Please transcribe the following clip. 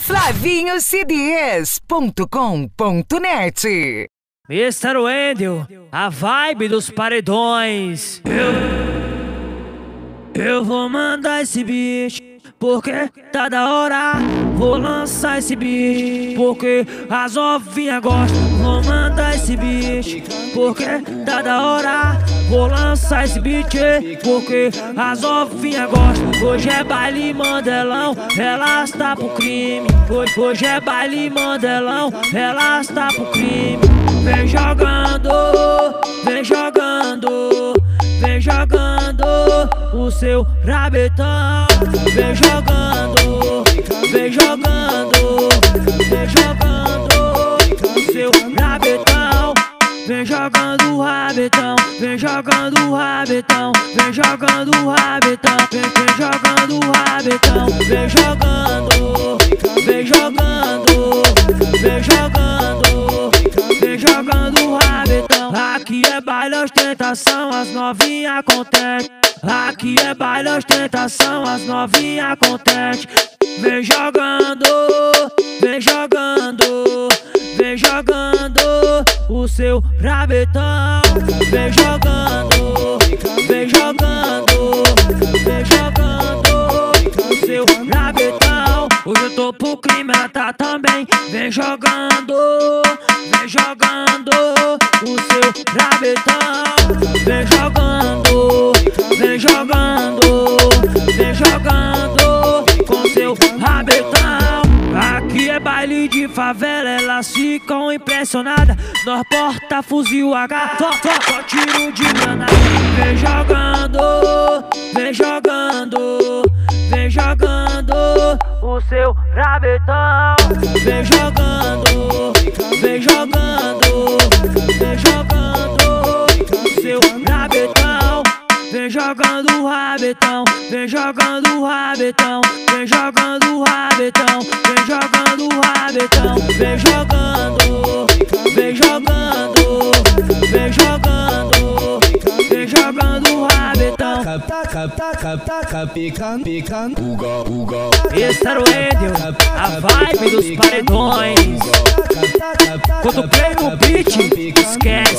flavinyocds.com.net. Mr. Wendel, a vibe dos paredões. Eu vou mandar esse beat, porque tá da hora. Vou lançar esse beat, porque as novinhas gostam. Vou mandar esse beat, porque tá da hora. Vou lançar esse beat, porque as novinhas gostam. Hoje é baile mandelão, elas tá pro crime. Hoje é baile mandelão, elas tá pro crime. Vem jogando, vem jogando, vem jogando o seu rabetão. Vem jogando, vem jogando, vem jogando o seu rabetão. Vem jogando o rabetão, vem jogando o rabetão, vem jogando o rabetão, vem jogando o rabetão, vem jogando, vem jogando, vem jogando, vem jogando o rabetão. Aqui é baile ostentação, as novinhas contente. Aqui é baile ostentação, as novinhas contente. Vem jogando, vem jogando, vem jogando o seu rabetão. Vem jogando, vem jogando, vem jogando o seu rabetão. Hoje eu tô pro crime, ela tá também. Vem jogando o seu rabetão. Vem jogando, vem jogando, vem jogando com seu rabetão. Aqui é baile de favela, elas ficam impressionadas. Nós porta fuzil H, só tiro de granada. Vem jogando, vem jogando, vem jogando o seu rabetão. Vem jogando, vem jogando, vem jogando o seu rabetão. Vem jogando o rabetão, vem jogando o rabetão, vem jogando o rabetão, vem jogando o rabetão, vem jogando, vem jogando, vem jogando, vem jogando o rabetão. Mr. Wendel, a vibe dos paredões. Quando play no beat, esquece.